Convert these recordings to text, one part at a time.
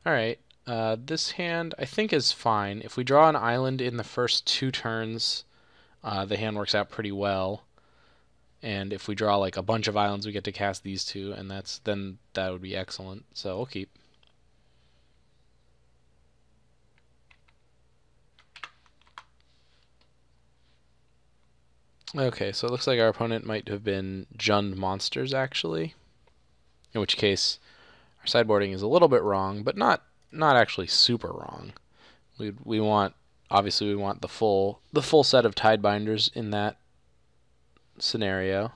Alright, this hand I think is fine. If we draw an island in the first 2 turns, the hand works out pretty well. And if we draw like a bunch of islands, we get to cast these two, and then that would be excellent. So we'll keep. Okay, so it looks like our opponent might have been Jund Monsters, actually. In which case, our sideboarding is a little bit wrong, but not actually super wrong. We want obviously we want the full set of Tidebinders in that scenario.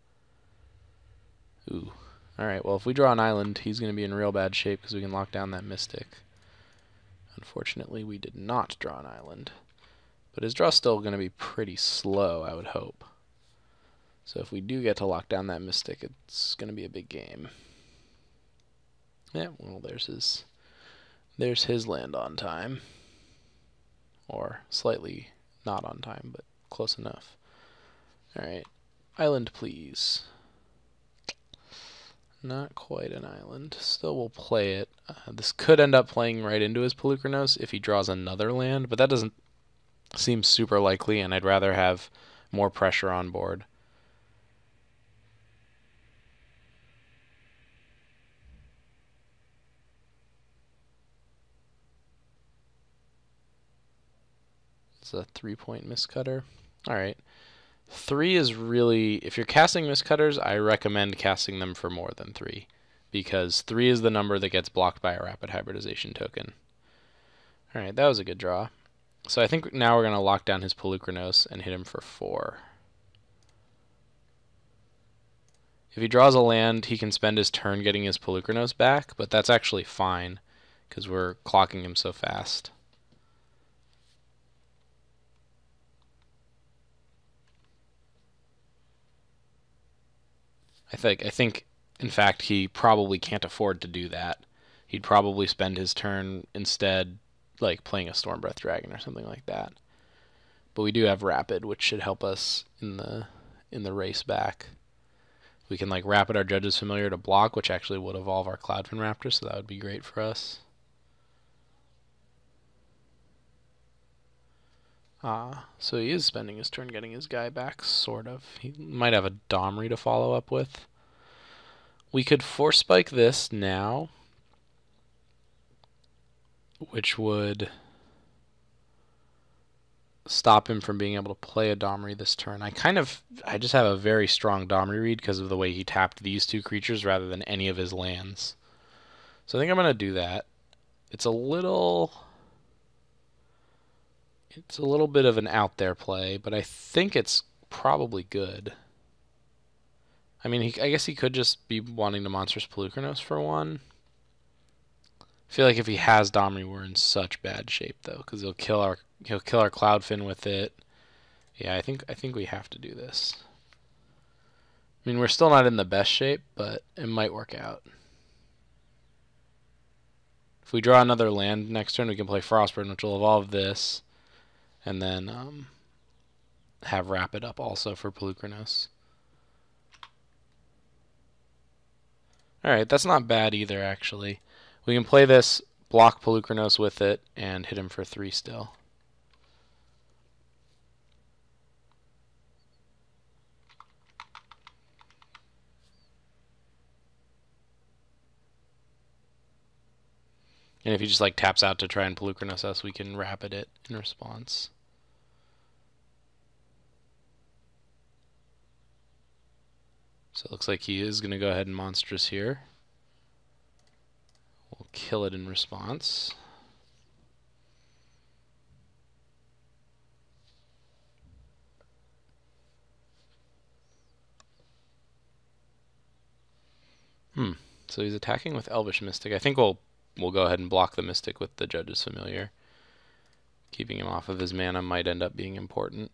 Ooh. Alright, well if we draw an island, he's going to be in real bad shape because we can lock down that Mystic. Unfortunately, we did not draw an island. But his draw's still going to be pretty slow, I would hope. So if we do get to lock down that Mystic, it's going to be a big game. Yeah, well, there's his land on time. Or slightly not on time, but close enough. Alright, island please. Not quite an island. Still, we'll play it. This could end up playing right into his Polukranos if he draws another land, but that doesn't seem super likely, and I'd rather have more pressure on board. It's a 3-point miscutter. Alright. 3 is really, if you're casting miscutters, I recommend casting them for more than 3. Because 3 is the number that gets blocked by a rapid hybridization token. Alright, that was a good draw. So I think now we're going to lock down his Polukranos and hit him for 4. If he draws a land, he can spend his turn getting his Polukranos back, but that's actually fine, because we're clocking him so fast. I think, in fact, he probably can't afford to do that. He'd probably spend his turn instead, like playing a Stormbreath Dragon or something like that. But we do have Rapid, which should help us in the race back. We can like Rapid our Judge's Familiar to block, which actually would evolve our Cloudfin Raptor, so that would be great for us. So he is spending his turn getting his guy back, sort of. He might have a Domri to follow up with. We could Force Spike this now, which would stop him from being able to play a Domri this turn. I just have a very strong Domri read because of the way he tapped these 2 creatures rather than any of his lands. So I think I'm going to do that. It's a little bit of an out there play, but I think it's probably good. I mean, I guess he could just be wanting to Monstrous Polukranos for 1. I feel like if he has Domri, we're in such bad shape though, because he'll kill our Cloudfin with it. Yeah, I think we have to do this. I mean, we're still not in the best shape, but it might work out. If we draw another land next turn, we can play Frostburn, which will evolve this, and then have Rapid up also for Polukranos. Alright, that's not bad either, actually. We can play this, block Polukranos with it, and hit him for 3 still. And if he just like taps out to try and Polukranos us, we can Rapid it in response. So it looks like he is going to go ahead and Monstrous here. We'll kill it in response. So he's attacking with Elvish Mystic. I think we'll go ahead and block the Mystic with the Judge's Familiar. Keeping him off of his mana might end up being important.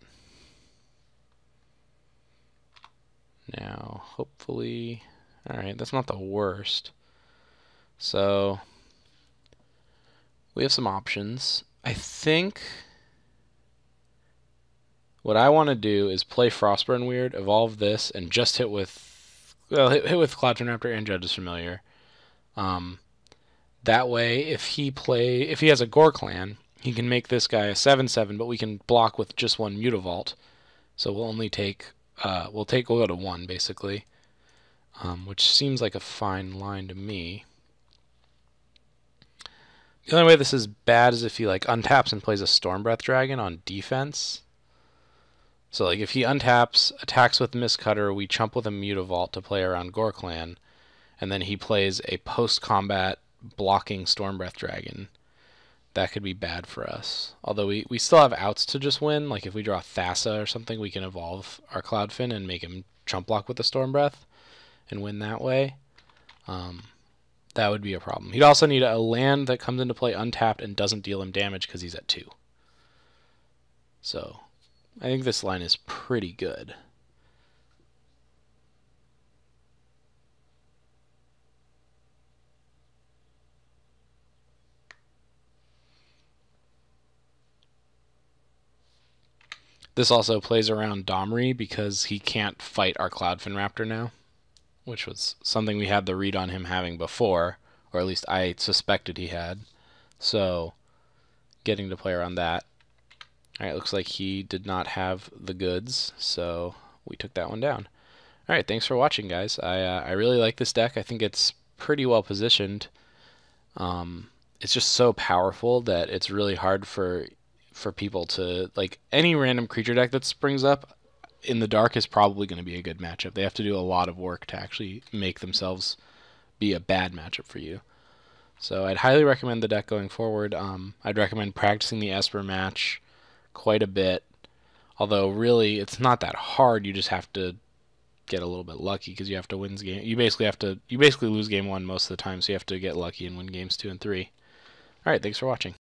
Now, hopefully... Alright, that's not the worst. So, we have some options. I think what I want to do is play Frostburn Weird, evolve this, and just hit with... Well, hit with Cloudfin Raptor and Judge's Familiar. That way, if he has a Gore Clan, he can make this guy a 7/7, but we can block with just one Mutavault. So we'll only take we'll go to 1 basically, which seems like a fine line to me. The only way this is bad is if he like untaps and plays a Stormbreath Dragon on defense. So like if he untaps, attacks with Mistcutter, we chump with a Mutavault to play around Gore Clan, and then he plays a post-combat blocking Stormbreath Dragon. That could be bad for us. Although we still have outs to just win. Like if we draw Thassa or something, we can evolve our Cloudfin and make him chump block with the Stormbreath and win that way. That would be a problem. He'd also need a land that comes into play untapped and doesn't deal him damage because he's at 2. So I think this line is pretty good. This also plays around Domri because he can't fight our Cloudfin Raptor now, which was something we had the read on him having before, or at least I suspected he had. So getting to play around that. Alright, looks like he did not have the goods, so we took that one down. Alright, thanks for watching, guys. I really like this deck. I think it's pretty well positioned. It's just so powerful that it's really hard for people to, like, any random creature deck that springs up in the dark is probably going to be a good matchup. They have to do a lot of work to actually make themselves be a bad matchup for you. So I'd highly recommend the deck going forward. I'd recommend practicing the Esper match quite a bit. Although really, it's not that hard. You just have to get a little bit lucky because you have to win game. You basically lose game 1 most of the time, so you have to get lucky and win games 2 and 3. All right, thanks for watching.